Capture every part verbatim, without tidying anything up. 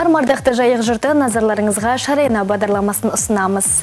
Армардақты жайық жұрты назарларыңызға шарайна бағдарламасын ұсынамыз.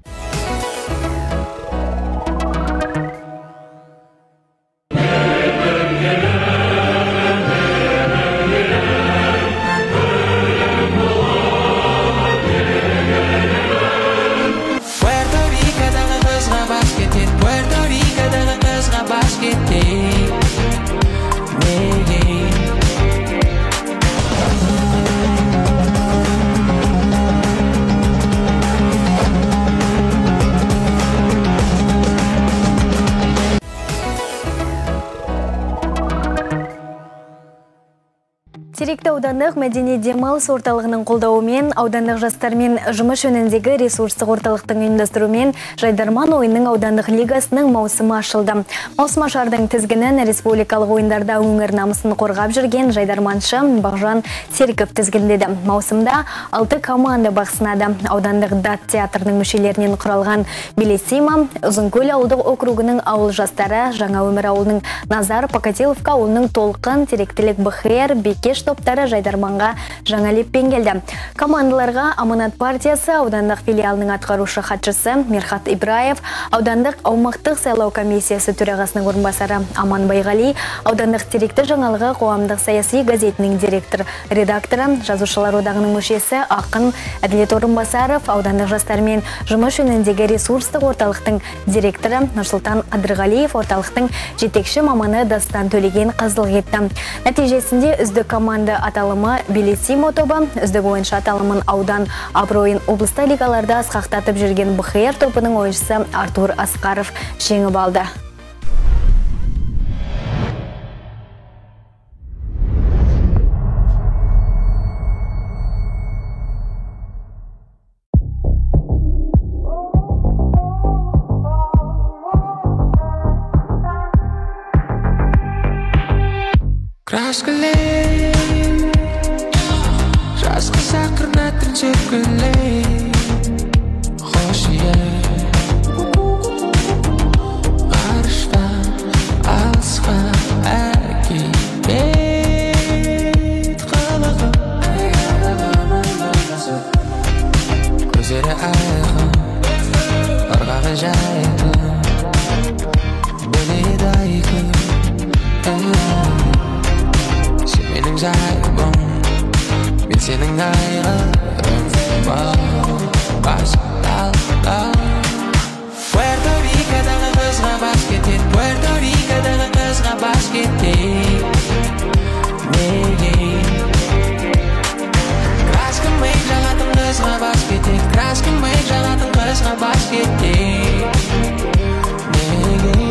Теректі аудандық мәдени демалыс орталығының қолдауымен, аудандық жастармен жұмыс жөніндегі ресурстық орталықтың ұйымдастыруымен Жайдарман ойынның аудандық лигасының маусымы ашылды. Маусым ашардың тізгінін республикалық ойындарда өңір намысын қорғап жүрген Жайдарманшы Бағжан Серіков тізгіндеді. Маусымда алты команда бақ сынады. Аудандық дат театрының мүшелерінен құралған Белесима, Ұзынкөл ауылдық округының ауыл жастары, Жаңа өмір ауылының Назар, Покатиловка ауылының Толқын, Теректілік Бұхер, Бекеш топтары Жайдарманға жаңа леппен келді. Командаларға Аманат партиясы аудандық филиалының атқарушы хатшысы Мерхат Ибраев, аудандық аумақтық сайлау комиссиясы төрағасының орынбасары Аман Байғали, аудандық теректі жаңалығы қоғамдық саяси газетінің директор редакторы, жазушылар одағының мүшесі Ақын Әділет Орынбасаров, аудандық жастармен жұмыс жөніндегі ресурстық орталықтың директоры Нұрсұлтан Адырғалиев, орталықтың жетекші маманы Дастан Төлеген қазылық етті. Нәтижесінде үздік команда аталымы Белесимо тобы, үздік ойыншы аталымын аудан абыройын облыста лигаларда асқақтатып жүрген БХР тобының ойыншысы Артур Асқаров жеңіп алды. Краскалей, жазғы сақырнатын сөкілей, хош ие, ғарыштан алысқа әкелет қылығы. Көздері айқын, ырғағы жайқын, біледі айқын. Менің жайбым, мен сенің айғырым бас талда. Пуэрто Рикадағы қызға бас кетет, Пуэрто Рикадағы қызға бас кетет. Неге краска мейк жағатын қызға бас кетет, краска мейк жағатын қызға бас кетет. Неге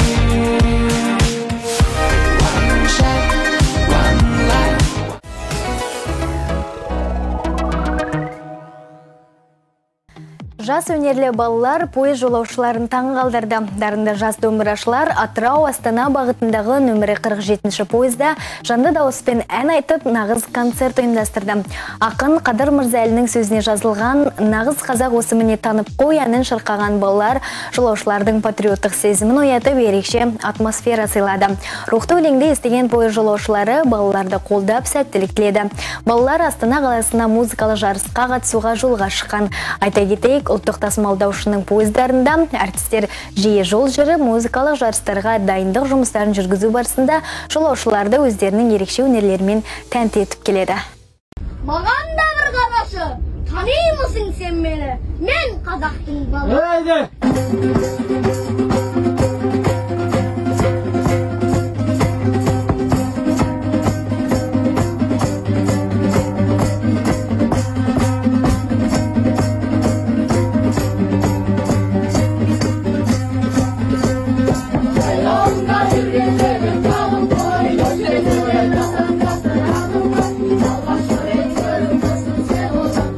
Жас өнерлі балалар пойыз жолаушыларын таң қалдырды. Дарынды жас домбырашылар Атырау Астана бағытындағы нөмірі қырық жетінші пойызда жанды дауыспен ән айтып нағыз концерт ұйымдастырды. Ақын Қадыр Мырзалінің сөзіне жазылған нағыз қазақ осымыне танып қой әнін шырқаған балалар жолаушылардың патриоттық сезімін оятып ерекше атмосфера сыйлады. Рухты өлеңді естіген пойыз жолаушылары балаларды қолдап сәттілік тіледі. Балалар Астана қаласына музыкалық жарысқа қатысуға жолға шыққан. Айта кетейік, ұлттық тасымалдаушының пойыздарында әртістер жиі жол жүріп, музыкалық жарыстарға дайындық жұмыстарын жүргізу барысында жолаушыларды өздерінің ерекше өнерлерімен тәнті етіп келеді. Маған да бір қарашы, танимысың сен мені? Мен қазақтың бала.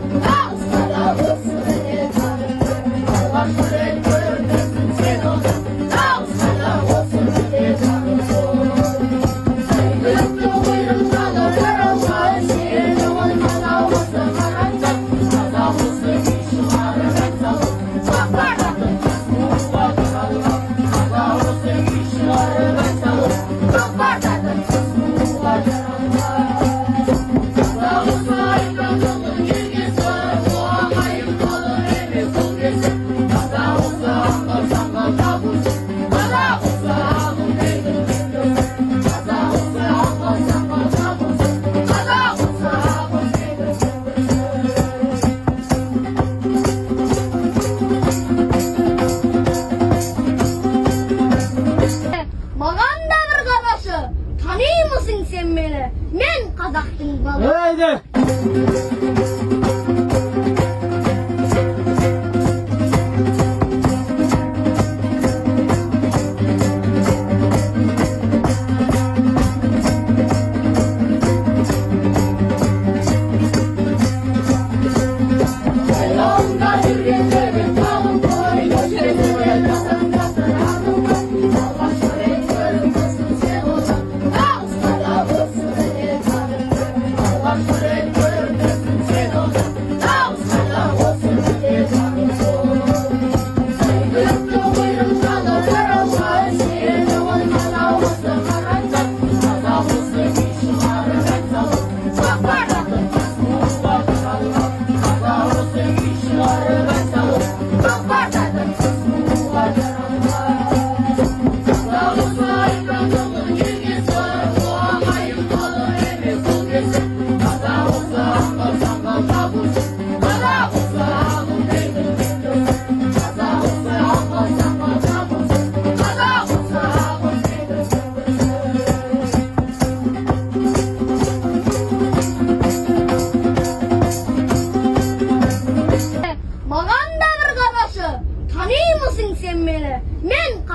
Sen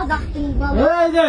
қазақтың баласы.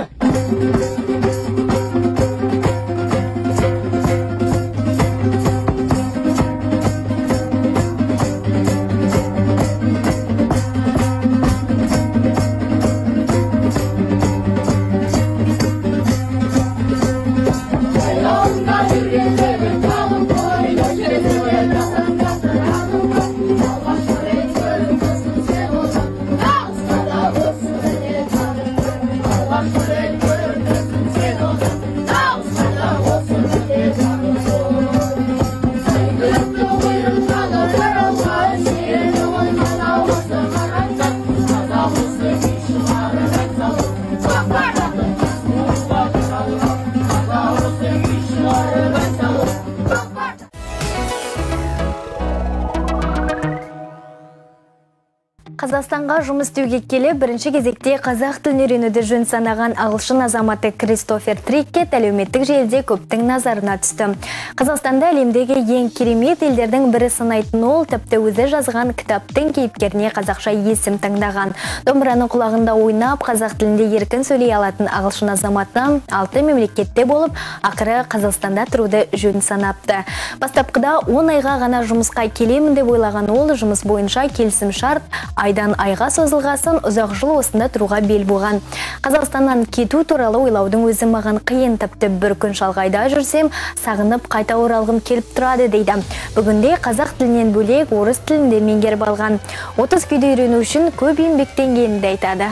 Қазақстанға жұмыс істеуге келіп, бірінші кезекте қазақ тілін үйренуді жөн санаған ағылшын азаматы Кристофер Триккет әлеуметтік желіде көптің назарына түсті. Қазақстанда әлемдегі ең керемет елдердің бірі санайтын ол, тіпті өзі жазған кітаптың кейіпкеріне қазақша есім таңдаған. Домбыраның құлағында ойнап, қазақ тілінде еркін сөйлей алатын ағылшын азаматы алты мемлекетте болып, ақыры Қазақстанда тұруды жөн санапты. Бастапқыда он айға ғана жұмысқа келемін деп ойлаған ол, жұмыс бойынша келісім шарт айдан айға созылғасын ұзақ жыл осында тұруға бел болған. Қазақстаннан кету туралы ойлаудың өзі маған қиын, тіпті бір күн шалғайда жүрсем, сағынып қайта оралғым келіп тұрады дейді. Бүгінде қазақ тілінен бөлек орыс тілінде меңгеріп алған. отыз күйді үйрену үшін көп еңбектенгенін айтады.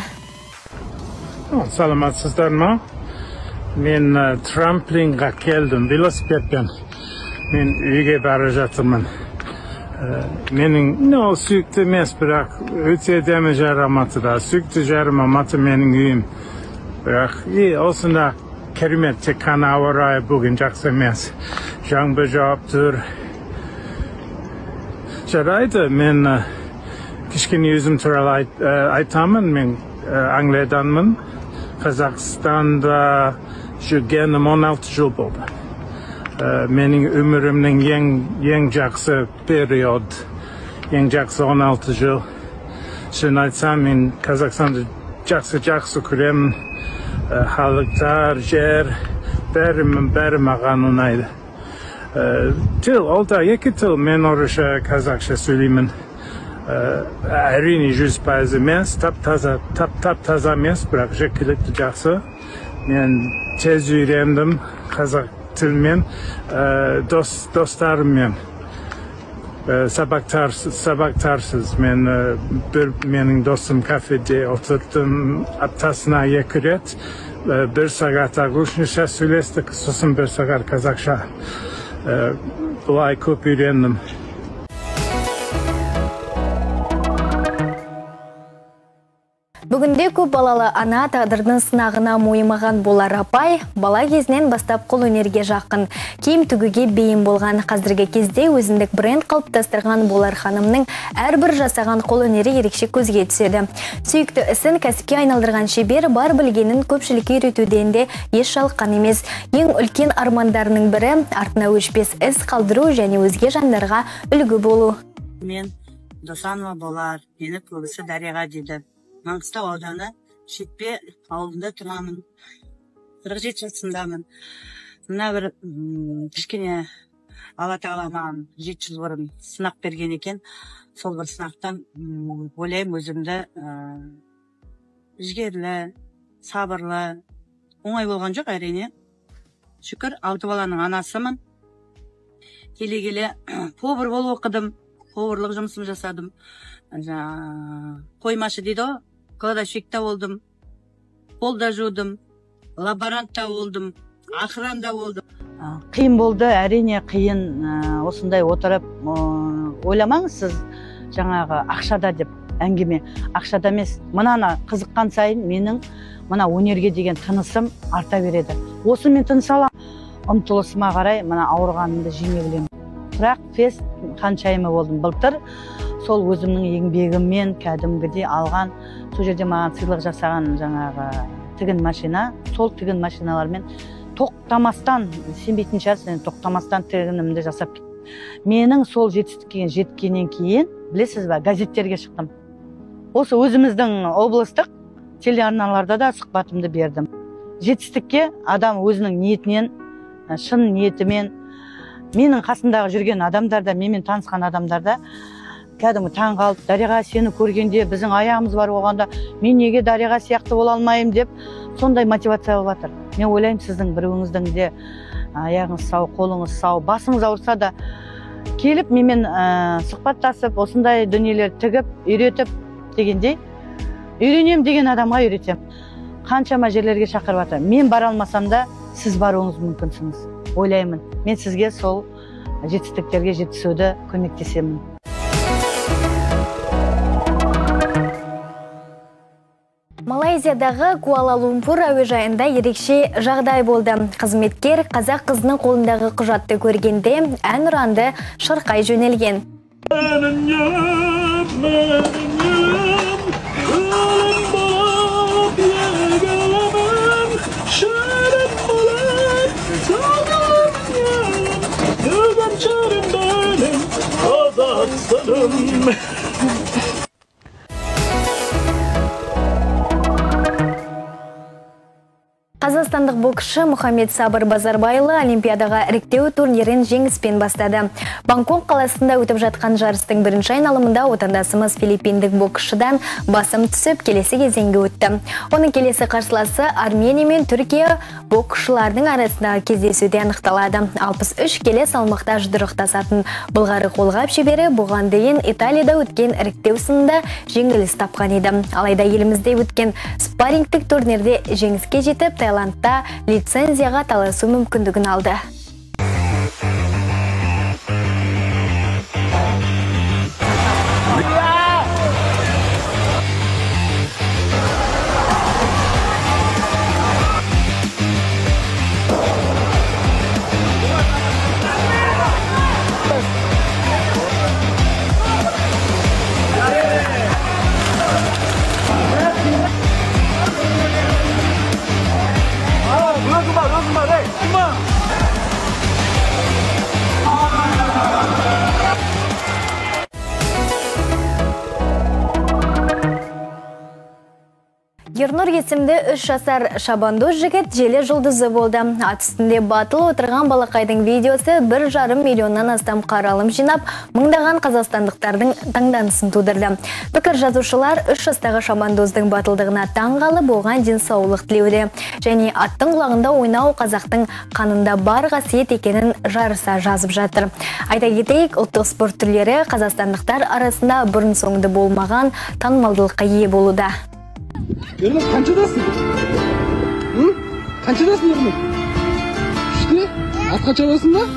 Саламатсыздар ма? Мен трамплинға келдім, велосипедпен. Мен үйге бара жатырмын. Менің no, сүйікті емес, бірақ өте әдемі жер Алматыда. Сүйікті жерім Алматы менің үйім. Бірақ е, осында керемет, тек қана ауа райы бүгін жақсы емес. Жаңбыр жауып тұр. Жарайды, мен кішкене өзім туралы айтамын. Мен Англияданмын. Қазақстанда жүргенім он алты жыл болды. Менің өмірімнің ең, ең жақсы период, ең жақсы он алты жыл. Шын айтсам, мен Қазақстанды жақсы-жақсы көремін. Халықтар, жер, бәрі, бәрі маған ұнайды. Тіл, ол да екі тіл, мен орысша, қазақша сөйлеймін. Әрине жүз пайыз емес, тап-таза, тап-таза емес, бірақ жеткілікті жақсы. Мен тез үйрендім қазақ тілмен, достарыммен. Сабақтарсыз. Мен бір менің достым кафеде отырдым, аптасына екі рет. Бір сағат ағылшынша сөйлестік, сосын бір сағат қазақша. Бұлай көп үйрендім. Бүгінде көп балалы ана тағдырдың сынағына мойымаған болар апай, бала кезінен бастап қол өнерге жақын, киім тігуге бейім болған. Қазіргі кезде өзіндік бренд қалыптастырған болар ханымның әрбір жасаған қол өнері ерекше көзге түседі. Сүйікті ісін кәсіпке айналдырған шебер бар білгенін көпшілікке үйретуден де еш жалыққан емес. Ең үлкен армандарының бірі артына өшпес із қалдыру және өзге жандарға үлгі болу. Мен Досанова болар, мені көбісі Дарияға дейді. Маңғыстау ауданы Шетпе ауылында тұрамын. қырық жеті жасындамын. Мына бір кішкене Алла тағала маған жеті жыл бұрын сынақ берген екен. Сол бір сынақтан ойлаймын өзімді жігерлі, сабырлы, оңай болған жоқ әрине. Шүкір, алты баланың анасымын. Келе-келе повар болып оқыдым, поварлық жұмысым жасадым. Қоймашы дейді ғой, кладовщикта болдым, полда жудым, лаборантта болдым, охранда болдым. Қиын болды, әрине қиын. Осындай отырып ойламаңыз сіз жаңағы ақшада деп әңгіме. Ақшада емес, мынаны қызыққан сайын менің мына өнерге деген тынысым арта береді. Осы мен тыныс алам, ұмтылысыма қарай мына ауырғанымды жеңе білемін. Бірақ фест қаншайымы болдым былтыр. Сол өзімнің еңбегіммен кәдімгідей алған, сол жерде маған сыйлық жасаған жаңағы тігін машина, сол тігін машиналармен тоқтамастан, сенбейтін шығарсыз, тоқтамастан тігінімді жасап кеттім. Менің сол жетістікке жеткеннен кейін, білесіз бе, газеттерге шықтым. Осы өзіміздің облыстық телеарналарда да сұхбатымды бердім. Жетістікке адам өзінің ниетінен, шын ниетімен, менің қасымдағы жүрген адамдарда, менімен танысқан адамдарда кәдімгі таң қалып, Дариға сені көргенде біздің аяғымыз бар болғанда, мен неге Дариға сияқты бола алмайым деп, сондай мотивация болып жатыр. Мен ойлаймын, сіздің біреуіңіздің де аяғыңыз сау, қолыңыз сау, басыңыз ауырса да келіп менімен сұхбаттасып, осындай дүниелер тігіп, үйретіп дегендей, үйренем деген адамға үйретем. Қаншама жерлерге шақырып жатыр. Мен бара алмасам да, сіз баруыңыз мүмкінсіңіз. Ойлаймын, мен сізге сол жетістіктерге жетісуді көмектесемін. Малайзиядағы Куала-Лумпур әуежайында ерекше жағдай болды. Қызметкер қазақ қызының қолындағы құжатты көргенде ән ұранды шырқай жөнелген. Қазақстандық боксшы Мұхаммед Сабыр Базарбайлы Олимпиадаға іріктеу турнирін жеңіспен бастады. Бангкок қаласында өтіп жатқан жарыстың бірінші айналымында отандасымыз филиппиндік боксшыдан басым түсіп, келесі кезеңге өтті. Оның келесі қарсыласы Армения мен Түркия боксшылардың арасындағы кездесуде анықталады. алпыс үш келі салмақта жұдырықтасатын былғары қолғап шебері бұған дейін Италияда өткен іріктеу сынында жеңіліс тапқан еді. Алайда елімізде өткен спаррингтік турнирде жеңіске жетіп, Таиландта лицензияға таласу мүмкіндігін алды. Ернұр есімді үш жасар шабандоз жігіт желі жұлдызы болды. Ат үстінде батыл отырған балақайдың видеосы бір жарым миллионнан астам қаралым жинап, мыңдаған қазақстандықтардың таңданысын тудырды. Пікір жазушылар үш жастағы шабандоздың батылдығына таң қалып, оған денсаулық тілеуде. Және аттың құлағында ойнау қазақтың қанында бар қасиет екенін жарыса жазып жатыр. Айта кетейік, ұлттық спорт түрлері қазақстандықтар арасында бұрын соңды болмаған танымалдылыққа ие болуда. Ернұр, қаншадасың? Қаншадасың, Ернұр? Үште? Атқа шабасың ба?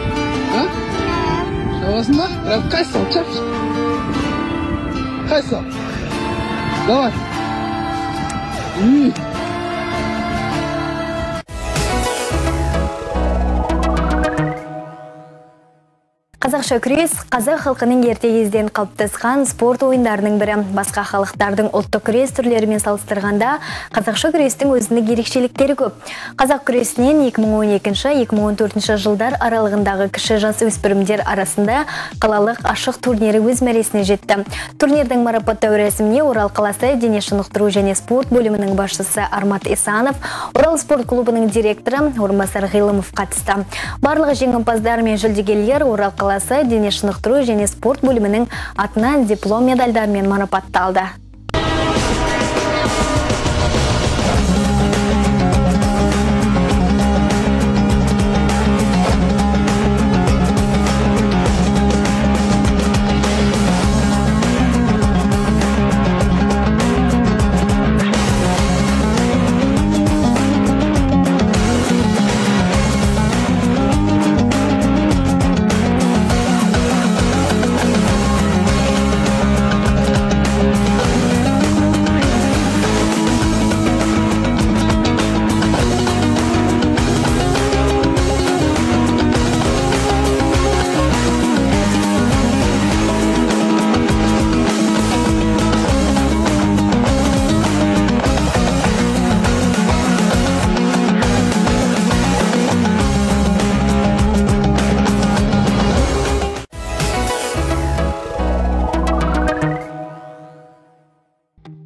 Шабасың ба? Бірақ қайсы сал, чапшы. Қайсы сал? Давай. Қазақша күрес қазақ халқының ерте кезден қалыптасқан спорт ойындарының бірі. Басқа халықтардың ұлттық күрес түрлерімен салыстырғанда қазақша күрестің өзіндік ерекшеліктері көп. Қазақ күресінен екі мың он екінші - екі мың он төртінші жылдар аралығындағы кіші жас өспірімдер арасында қалалық ашық турнирі өз мәресіне жетті. Турнирдің марапаттау рәсіміне Орал қаласы дене шынықтыру және спорт бөлімінің басшысы Армат Исанов, Орал спорт клубының директоры Орынбасар Ғилымов қатысты. Барлығы жеңімпаздар мен жүлдегерлер Орал қаласы дене шынықтыру және спорт бөлімінің атынан диплом медальдармен марапатталды.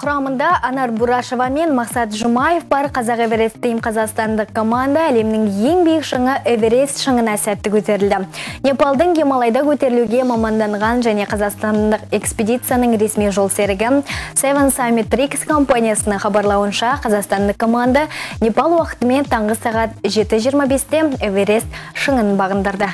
Құрамында Анар Бурашева мен Мақсат Жұмаев бар. Қазақ Эверест тейм қазақстандық команда әлемнің ең биік шыңы Эверест шыңына сәтті көтерілді. Непалдың Гималайда көтерілуге маманданған және қазақстандық экспедицияның ресми жол серігі Seven Summit Treks компаниясының хабарлауынша, қазақстандық команда Непал уақытымен таңғы сағат жеті жиырма бесте Эверест шыңын бағындырды.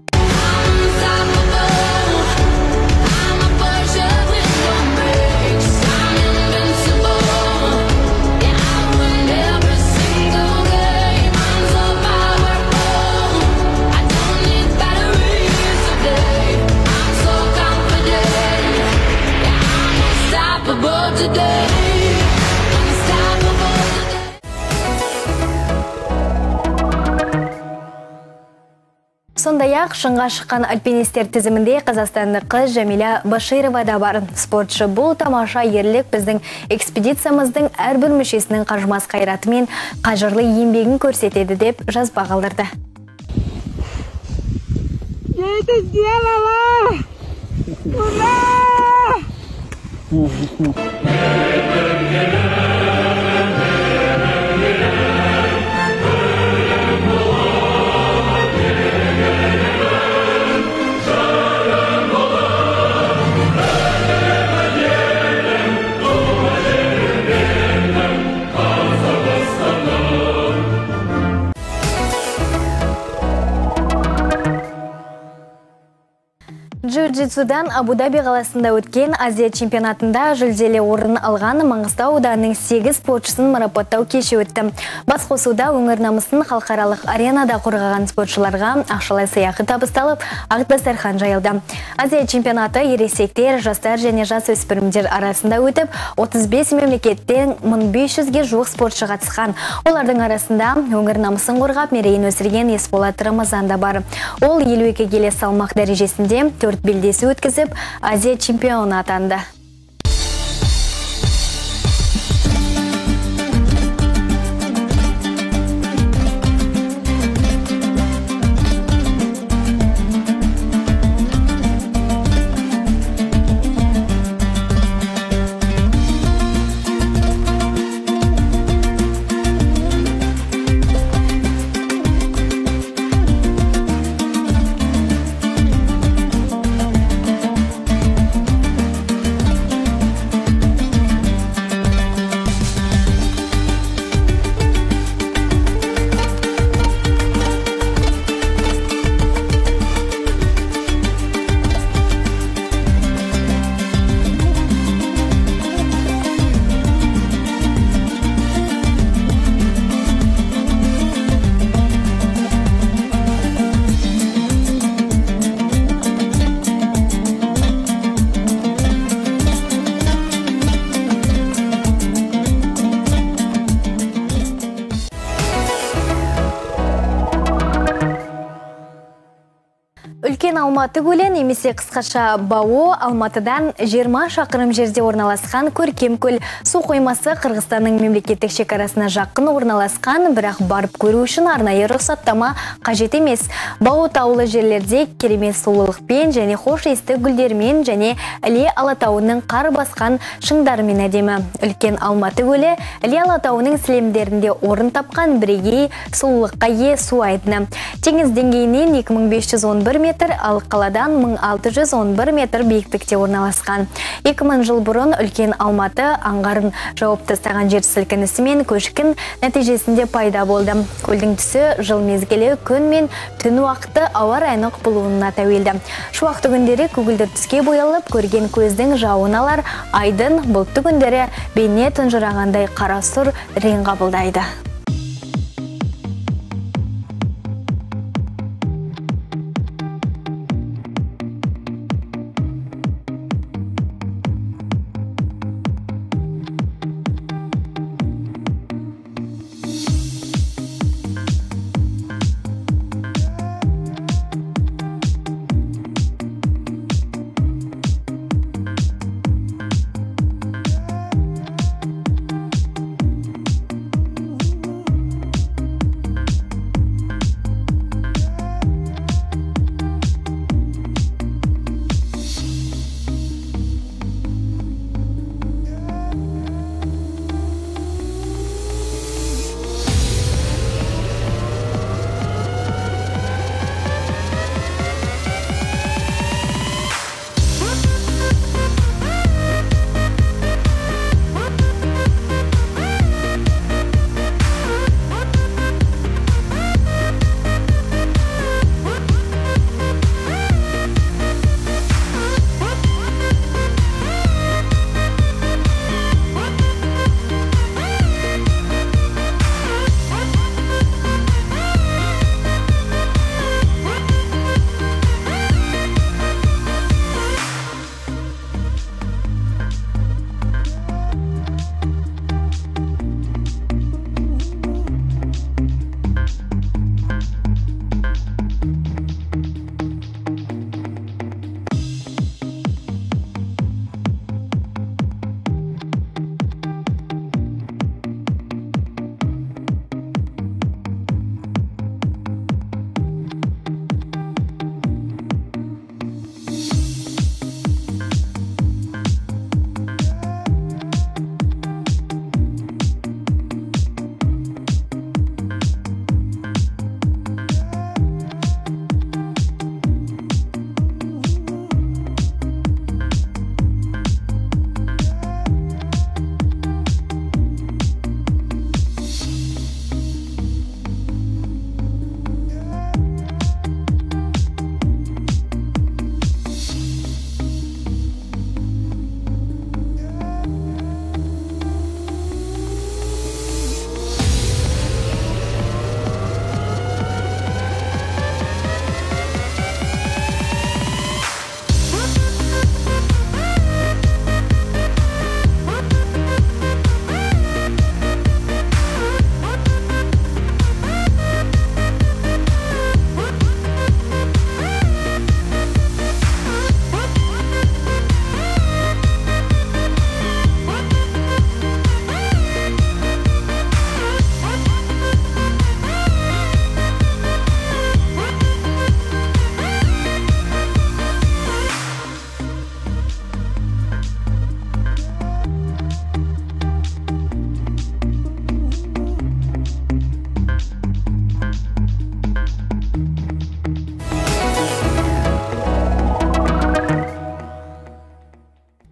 Сондай-ақ шыңға шыққан альпинистер тізімінде қазақстандық қыз Жәмила Баширова да бар. Спортшы бұл тамаша ерлік біздің экспедициямыздың әрбір мүшесінің қажымас қайраты мен қажырлы еңбегін көрсетеді деп жазба қалдырды. Джиу-джитсудан Абу-Даби қаласында өткен Азия чемпионатында жүлделі орын алған Маңғыстау ауданының сегіз спортшысын марапаттау кеші өтті. Басқосуда өңір намысын халықаралық аренада қорғаған спортшыларға ақшалай сыйақы табысталып, ақ дастархан жайылды. Азия чемпионаты ересектер, жастар және жасөспірімдер арасында өтіп, отыз бес мемлекеттен мың бес жүзге жуық спортшы қатысқан. Олардың арасында өңір намысын қорғап мерейін өсірген Есболат Рамазан да бар. Ол елу екі келі салмақ дәрежесінде төрт белдесу өткізіп, Азия чемпионы атанды. Үлкен Алматы көлі немесе қысқаша Бауы Алматыдан жиырма шақырым жерде орналасқан көркем көл. Су қоймасы Қырғызстанның мемлекеттік шекарасына жақын орналасқан, бірақ барып көру үшін арнайы рұқсаттама қажет емес. Бауы таулы жерлерде керемет сұлулықпен және хош иісті гүлдермен және Іле Алатауының қар басқан шыңдарымен әдемі. Үлкен Алматы көлі Іле Алатауының сілемдерінде орын тапқан бірегей сұлулыққа ие су айдыны. Теңіз деңгейінен екі мың бес жүз он бір метр, ал қаладан мың алты жүз он бір метр биіктікте орналасқан. екі мың жыл бұрын Үлкен Алматы аңғарын жауып тастаған жер сілкінісі мен көшкін нәтижесінде пайда болды. Көлдің түсі жыл мезгілі күн мен түн уақыты ауа райының құбылуына тәуелді. Шуақты күндері көгілдір түске боялып, көрген көздің жауын алар, айдын бұлтты күндері бейне тұнжырағандай қара сұр рең қабылдайды.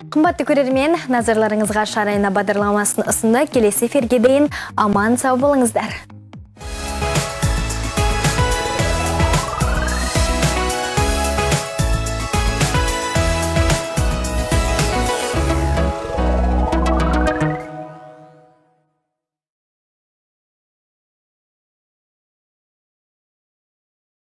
Қымбатты көрермен, назарларыңызға Шарайна бағдарламасын ұсынды. Келесі эфирге дейін аман сау болыңыздар.